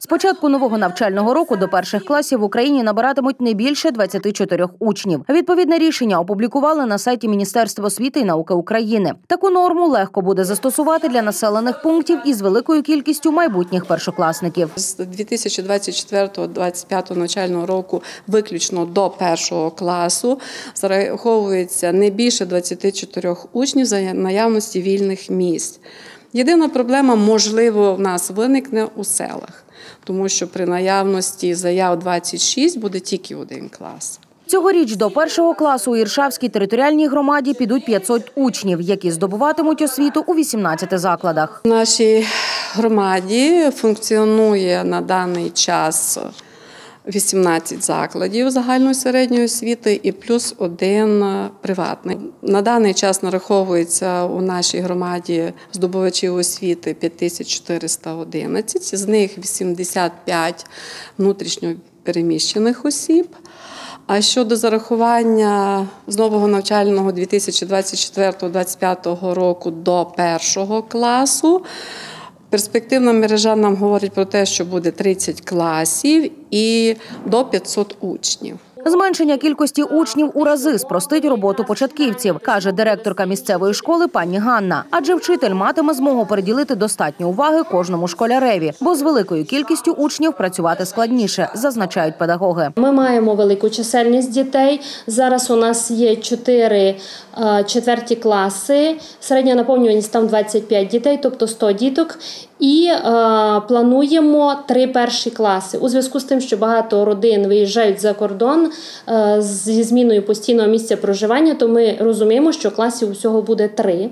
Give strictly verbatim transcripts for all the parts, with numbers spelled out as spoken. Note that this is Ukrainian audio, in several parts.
початку нового навчального року до перших класів в Україні набиратимуть не більше двадцяти чотирьох учнів. Відповідне рішення опублікували на сайті Міністерства освіти і науки України. Таку норму легко буде застосувати для населених пунктів із великою кількістю майбутніх першокласників. З дві тисячі двадцять четвертого - двадцять п'ятого навчального року виключно до першого класу зараховується не більше двадцяти чотирьох учнів за наявності вільних місць. Єдина проблема, можливо, в нас виникне у селах, тому що при наявності заяв двадцять шість буде тільки один клас. Цьогоріч до першого класу у Іршавській територіальній громаді підуть п'ятсот учнів, які здобуватимуть освіту у вісімнадцяти закладах. В нашій громаді функціонує на даний час вісімнадцять закладів загальної середньої освіти і плюс один приватний. На даний час нараховується у нашій громаді здобувачів освіти п'ять тисяч чотириста одинадцять, з них вісімдесят п'ять внутрішньо переміщених осіб. А щодо зарахування з нового навчального дві тисячі двадцять четвертого - двадцять п'ятого року до першого класу, перспективна мережа нам говорить про те, що буде тридцять класів і до п'ятсот учнів. Зменшення кількості учнів у рази спростить роботу початківців, каже директорка місцевої школи пані Ганна. Адже вчитель матиме змогу приділити достатньо уваги кожному школяреві, бо з великою кількістю учнів працювати складніше, зазначають педагоги. Ми маємо велику чисельність дітей. Зараз у нас є чотири четверті класи, середня наповнюваність там двадцять п'ять дітей, тобто сто діток. І е, плануємо три перші класи. У зв'язку з тим, що багато родин виїжджають за кордон е, зі зміною постійного місця проживання, то ми розуміємо, що класів усього буде три.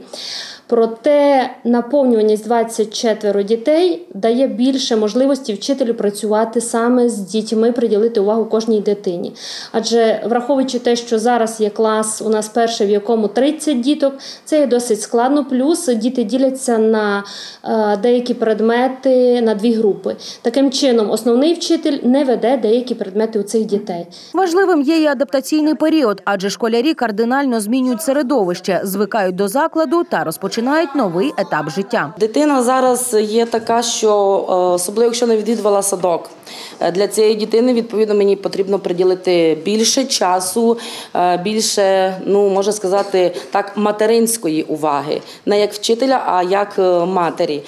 Проте наповнюваність двадцять четверо дітей дає більше можливості вчителю працювати саме з дітьми, приділити увагу кожній дитині. Адже враховуючи те, що зараз є клас у нас перший, в якому тридцять діток, це є досить складно. Плюс діти діляться на е, деякі предмети, на дві групи. Таким чином, основний вчитель не веде деякі предмети у цих дітей. Важливим є і адаптаційний період, адже школярі кардинально змінюють середовище, звикають до закладу та розпочинають Починають новий етап життя. Дитина зараз є така, що особливо, якщо не відвідувала садок, для цієї дитини, відповідно, мені потрібно приділити більше часу, більше, ну, можна сказати, так, материнської уваги. Не як вчителя, а як матері.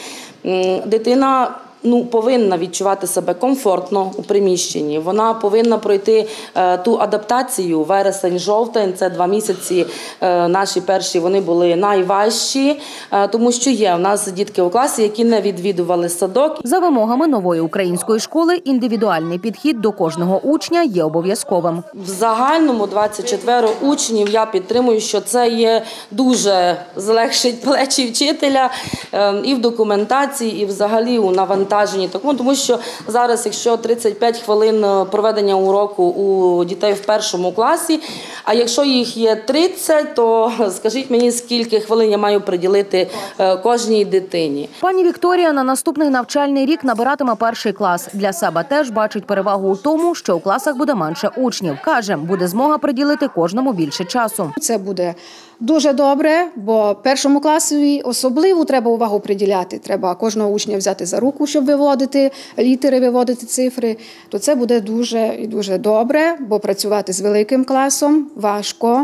Дитина Ну, повинна відчувати себе комфортно у приміщенні. Вона повинна пройти е, ту адаптацію вересень-жовтень. Це два місяці е, наші перші, вони були найважчі, е, тому що є у нас дітки у класі, які не відвідували садок. За вимогами нової української школи індивідуальний підхід до кожного учня є обов'язковим. В загальному двадцять четверо учнів, я підтримую, що це є дуже злегшить плечі вчителя е, і в документації, і взагалі у навантаженні. Тому що зараз, якщо тридцять п'ять хвилин проведення уроку у дітей в першому класі, а якщо їх є тридцять, то скажіть мені, скільки хвилин я маю приділити кожній дитині. Пані Вікторія на наступний навчальний рік набиратиме перший клас. Для себе теж бачить перевагу у тому, що у класах буде менше учнів. Каже, буде змога приділити кожному більше часу. Це буде дуже добре, бо першому класові особливу треба увагу приділяти. Треба кожного учня взяти за руку, щоб виводити літери, виводити цифри. То це буде дуже і дуже добре, бо працювати з великим класом важко.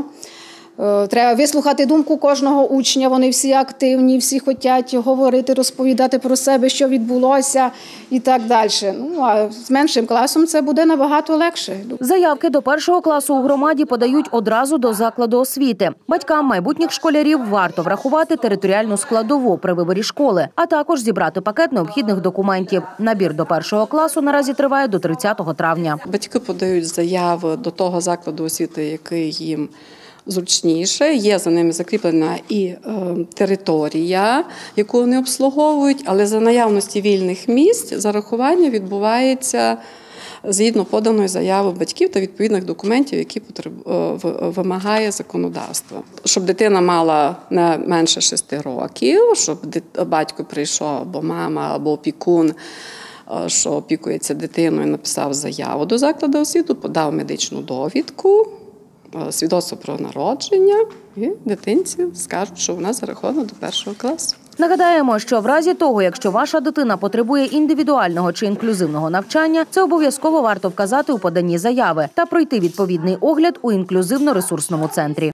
Треба вислухати думку кожного учня, вони всі активні, всі хочуть говорити, розповідати про себе, що відбулося і так далі. Ну, а з меншим класом це буде набагато легше. Заявки до першого класу у громаді подають одразу до закладу освіти. Батькам майбутніх школярів варто врахувати територіальну складову при виборі школи, а також зібрати пакет необхідних документів. Набір до першого класу наразі триває до тридцятого травня. Батьки подають заяви до того закладу освіти, який їм зручніше, є за ними закріплена і е, територія, яку вони обслуговують, але за наявності вільних місць зарахування відбувається згідно поданої заяви батьків та відповідних документів, які потреб... вимагає законодавство. Щоб дитина мала не менше шести років, щоб батько прийшов, або мама, або опікун, що опікується дитиною, написав заяву до закладу освіти, подав медичну довідку, свідоцтво про народження, і дитинці скажуть, що вона зарахована до першого класу. Нагадаємо, що в разі того, якщо ваша дитина потребує індивідуального чи інклюзивного навчання, це обов'язково варто вказати у поданні заяви та пройти відповідний огляд у інклюзивно-ресурсному центрі.